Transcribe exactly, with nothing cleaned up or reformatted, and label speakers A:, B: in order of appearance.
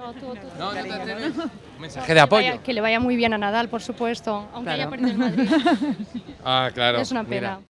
A: No, tú, tú.
B: No, no te
C: Cariño,
B: atreves.
C: ¿no?
B: Un mensaje
A: Que
B: de
A: le
B: apoyo.
A: vaya- Que le vaya muy bien a Nadal, por supuesto, aunque haya
C: Claro.
A: perdido el Madrid.
B: Ah, claro.
A: Es una
B: mira.
A: pena.